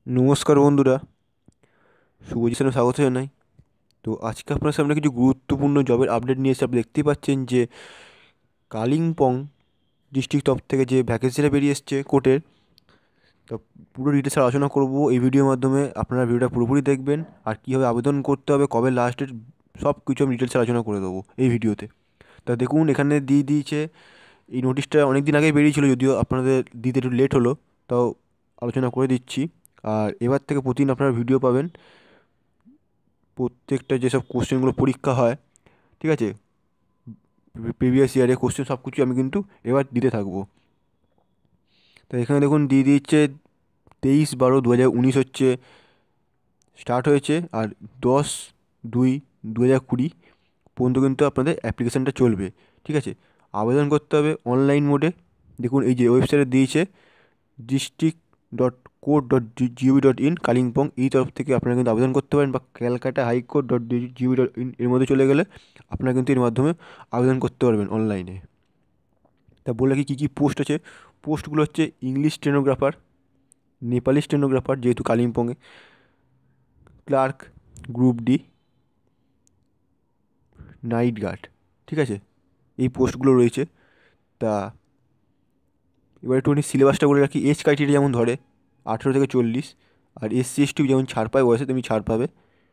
নমস্কার বন্ধুরা, শুভজিৎসনে স্বাগত জানাই। তো আজকে আপনার সামনে কিছু গুরুত্বপূর্ণ জবের আপডেট নিয়ে এসে আপনি দেখতেই পাচ্ছেন যে কালিম্পং ডিস্ট্রিক্ট তরফ থেকে যে ভ্যাকেন্সিটা বেরিয়ে এসছে কোর্টের। তো পুরো ডিটেলস আলোচনা করব এই ভিডিওর মাধ্যমে। আপনারা ভিডিওটা পুরোপুরি দেখবেন আর কীভাবে আবেদন করতে হবে, কবে লাস্ট ডেট, সব কিছু আমি ডিটেলস আলোচনা করে দেবো এই ভিডিওতে। তা দেখুন, এখানে দিয়ে দিয়েছে। এই নোটিশটা অনেক দিন আগেই বেরিয়েছিল, যদিও আপনাদের দিতে একটু লেট হলো, তাও আলোচনা করে দিচ্ছি। আর এবার থেকে প্রতিদিন আপনারা ভিডিও পাবেন। প্রত্যেকটা যেসব কোশ্চেনগুলো পরীক্ষা হয়, ঠিক আছে, প্রিভিয়াস ইয়ারে কোশ্চেন সব কিছু আমি কিন্তু এবার দিতে থাকবো। তো এখানে দেখুন দিয়ে দিচ্ছে 23/12/2019 হচ্ছে স্টার্ট হয়েছে, আর 10/2/2020 পর্যন্ত কিন্তু আপনাদের অ্যাপ্লিকেশানটা চলবে। ঠিক আছে, আবেদন করতে হবে অনলাইন মোডে। দেখুন এই যে ওয়েবসাইটে দিয়েছে district.court.gov.in কালিম্পং, এই তরফ থেকে আপনারা কিন্তু আবেদন করতে পারেন, বা ক্যালকাটা হাইকোর্ট.gov.in এর মধ্যে চলে গেলে আপনারা কিন্তু এর মাধ্যমে আবেদন করতে পারবেন অনলাইনে। তা বলে কি কী পোস্ট আছে? পোস্টগুলো হচ্ছে ইংলিশ স্টেনোগ্রাফার, নেপালি স্টেনোগ্রাফার যেহেতু কালিম্পংয়ে, clerk, group D, night guard. ঠিক আছে, এই পোস্টগুলো রয়েছে। তা এবার একটুখানি সিলেবাসটা বলে রাখি। এজ ক্রাইটেরিয়া যেমন ধরে 18 থেকে 40, আর SC/ST যেমন ছাড় পায় বয়সে তেমনি ছাড় পাবে।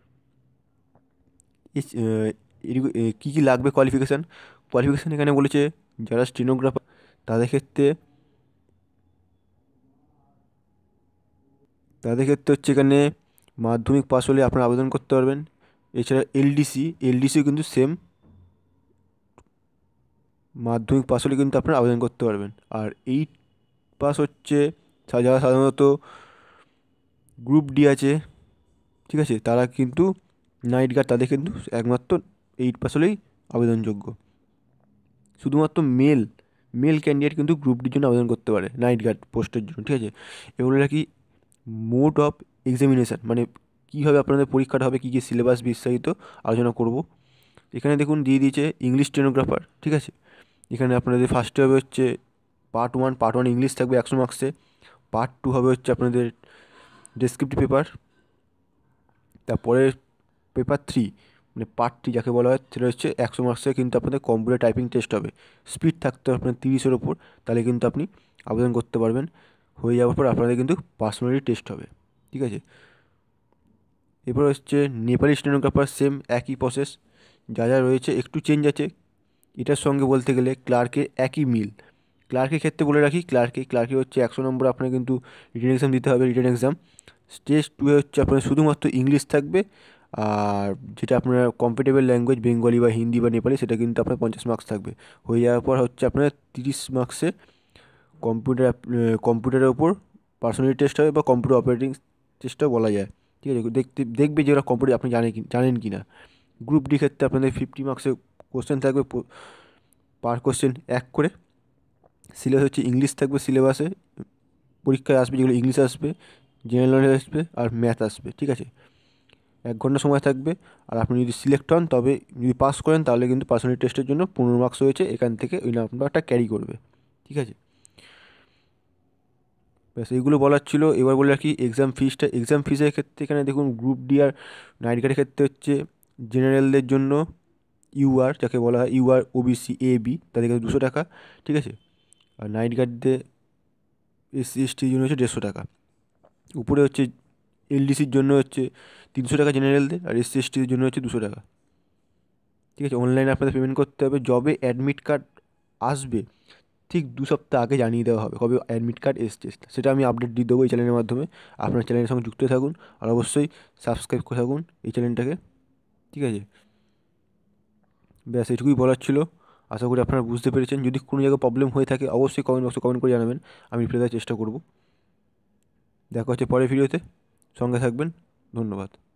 কী কী লাগবে কোয়ালিফিকেশান? কোয়ালিফিকেশান এখানে বলেছে যারা স্টেনোগ্রাফার তাদের ক্ষেত্রে হচ্ছে এখানে মাধ্যমিক পাস হলে আপনারা আবেদন করতে পারবেন। এছাড়া এলডিসিও কিন্তু সেম, মাধ্যমিক পাস হলে কিন্তু আপনারা আবেদন করতে পারবেন। আর 8 পাস হচ্ছে যারা সাধারণত গ্রুপ ডি আছে, ঠিক আছে, তারা কিন্তু নাইট গার্ড, তাদের কিন্তু একমাত্র 8 পাস হলেই আবেদনযোগ্য। শুধুমাত্র মেল ক্যান্ডিডেট কিন্তু গ্রুপ ডির জন্য আবেদন করতে পারে, নাইট গার্ড পোস্টের জন্য। ঠিক আছে, এগুলো কি মোড অফ এক্সামিনেশান, মানে কীভাবে আপনাদের পরীক্ষাটা হবে, কী কী সিলেবাস বিস্তারিত আলোচনা করব। এখানে দেখুন দিয়ে দিয়েছে ইংলিশ স্টেনোগ্রাফার। ঠিক আছে, এখানে আপনাদের ফার্স্টে হবে হচ্ছে পার্ট ওয়ান ইংলিশ থাকবে 100 মার্কসে। পার্ট 2 হবে হচ্ছে আপনাদের ডেসক্রিপটিভ পেপার। তারপরে পেপার 3, মানে পার্ট 3 যাকে বলা হয়, সেটা হচ্ছে 100 মার্কসে, কিন্তু আপনাদের কম্পিউটার টাইপিং টেস্ট হবে। স্পিড থাকতে হবে আপনার 30-এর ওপর, তাহলে কিন্তু আপনি আবেদন করতে পারবেন। হয়ে যাওয়ার পর আপনাদের কিন্তু পার্সোনালি টেস্ট হবে। ঠিক আছে, এরপর হচ্ছে নেপালি স্টেনোগ্রাফার, সেম একই প্রসেস, যা যা রয়েছে একটু চেঞ্জ আছে। এটার সঙ্গে বলতে গেলে ক্লার্কের একই মিল। ক্লার্কের ক্ষেত্রে বলে রাখি, ক্লার্কে হচ্ছে 100 নম্বর আপনার কিন্তু রিটেন এক্সাম দিতে হবে। রিটেন এক্সাম স্টেজ 2 হচ্ছে আপনার শুধুমাত্র ইংলিশ থাকবে, আর যেটা আপনার কম্পিটেবল ল্যাঙ্গুয়েজ বেঙ্গলি বা হিন্দি বা নেপালি, সেটা কিন্তু আপনার 50 মার্কস থাকবে। হয়ে যাওয়ার পর হচ্ছে আপনার 30 মার্কসে কম্পিউটারের ওপর পার্সোনালিটি টেস্ট হবে, বা কম্পিউটার অপারেটিং টেস্টটাও বলা যায়। ঠিক আছে, দেখবে যে ওরা কম্পিউটার আপনি জানেন কি না। গ্রুপ ডি ক্ষেত্রে আপনাদের 50 মার্কসের কোশ্চেন থাকবে, পার কোশ্চেন 1 করে। সিলেবাস হচ্ছে ইংলিশ থাকবে, সিলেবাসে পরীক্ষায় আসবে যেগুলো ইংলিশ আসবে, জেনারেল নলেজ আসবে, আর ম্যাথ আসবে। ঠিক আছে, 1 ঘন্টা সময় থাকবে। আর আপনি যদি সিলেক্ট হন, তবে যদি পাস করেন, তাহলে কিন্তু পার্সোনালিটি টেস্টের জন্য 15 মার্কস রয়েছে, এখান থেকে ওই নাম্বারটা ক্যারি করবে। ঠিক আছে, ব্যাস এইগুলো বলার ছিল। এবার বলে রাখি এক্সাম ফিসের ক্ষেত্রে এখানে দেখুন গ্রুপ ডি আর নাইট গার্ডের ক্ষেত্রে হচ্ছে জেনারেলদের জন্য যাকে বলা হয় ওবিসি AB, তাদের কাছে 200 টাকা। ঠিক আছে, আর নাইট গার্ডদের SC/STর জন্য হচ্ছে 150 টাকা। উপরে হচ্ছে এলডিসির জন্য হচ্ছে 300 টাকা জেনারেলদের, আর SC/STর জন্য হচ্ছে 200 টাকা। ঠিক আছে, অনলাইনে আপনাদের পেমেন্ট করতে হবে। জবে অ্যাডমিট কার্ড আসবে ঠিক 2 সপ্তাহ আগে জানিয়ে দেওয়া হবে কবে অ্যাডমিট কার্ড এসছে, সেটা আমি আপডেট দিয়ে দেবো এই চ্যানেলের মাধ্যমে। আপনার চ্যানেলের সঙ্গে যুক্ত থাকুন, আর অবশ্যই সাবস্ক্রাইব করে থাকুন এই চ্যানেলটাকে। ঠিক আছে, ব্যাস এটুকুই বলার ছিল। আশা করি আপনারা বুঝতে পেরেছেন। যদি কোনো জায়গায় প্রবলেম হয়ে থাকে অবশ্যই কমেন্ট বক্সে কমেন্ট করে জানাবেন, আমি রিপ্লাই দেওয়ার চেষ্টা করব। দেখা হচ্ছে পরের ভিডিওতে, সঙ্গে থাকবেন। ধন্যবাদ।